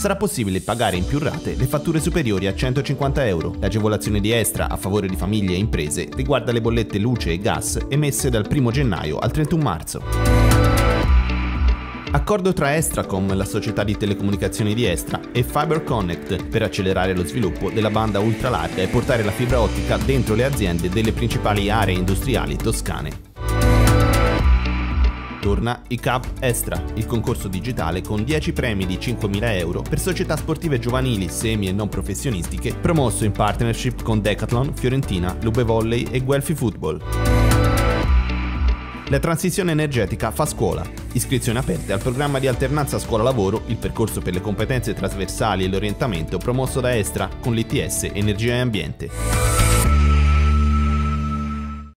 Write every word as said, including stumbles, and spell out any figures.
sarà possibile pagare in più rate le fatture superiori a centocinquanta euro. L'agevolazione di Estra a favore di famiglie e imprese riguarda le bollette luce e gas emesse dal primo gennaio al trentuno marzo. Accordo tra Estracom, la società di telecomunicazioni di Estra, e FiberConnect per accelerare lo sviluppo della banda ultralarga e portare la fibra ottica dentro le aziende delle principali aree industriali toscane. Torna i Cup Estra, il concorso digitale con dieci premi di cinquemila euro per società sportive giovanili, semi e non professionistiche, promosso in partnership con Decathlon, Fiorentina, Lube Volley e Guelfi Football. La transizione energetica fa scuola. Iscrizioni aperte al programma di alternanza scuola-lavoro, il percorso per le competenze trasversali e l'orientamento promosso da Estra con l'I T S Energia e Ambiente.